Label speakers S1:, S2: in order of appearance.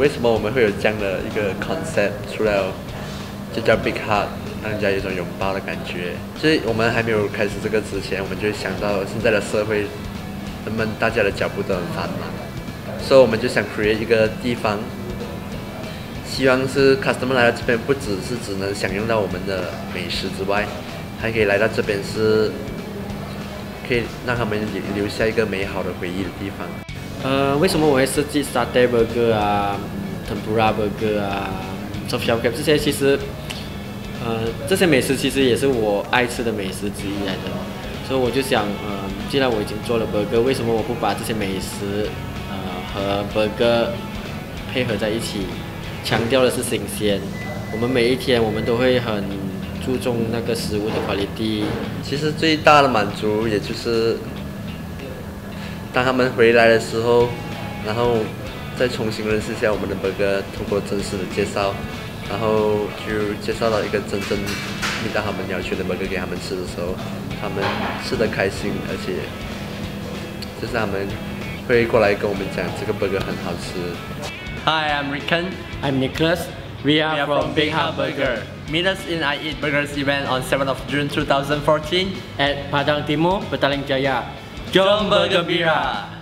S1: 为什么我们会有这样的一个 concept 出来哦？就叫 Big Hug， 让人家有一种拥抱的感觉。就是我们还没有开始这个之前，我们就会想到现在的社会，大家的脚步都很繁忙，所以我们就想 create 一个地方，希望是 customer 来到这边，不只能享用到我们的美食之外，还可以来到这边是，可以让他们留下一个美好的回忆的地方。
S2: 为什么我会设计 satay burger 啊、tempura burger 啊、soft shell crab 这些？其实，这些美食其实也是我爱吃的美食之一来的。所以我就想，既然我已经做了 burger， 为什么我不把这些美食，和 burger 配合在一起？强调的是新鲜。我们每一天我们都会很注重那个食物的 quality。
S1: 其实最大的满足也就是。当他们回来的时候，然后再重新认识一下我们的 burger， 通过真实的介绍，然后就介绍到一个真正遇到他们要求的 burger 给他们吃的时候，他们吃得开心，而且就是他们会过来跟我们讲这个 burger 很好吃。
S3: Hi, I'm Ricken.
S2: I'm Nicholas.
S3: We are from Big Hug Burger. Meet us in I Eat Burgers event on 7th of June 2014
S2: at Padang Timur, Petaling Jaya.
S3: Jom Burger Bira.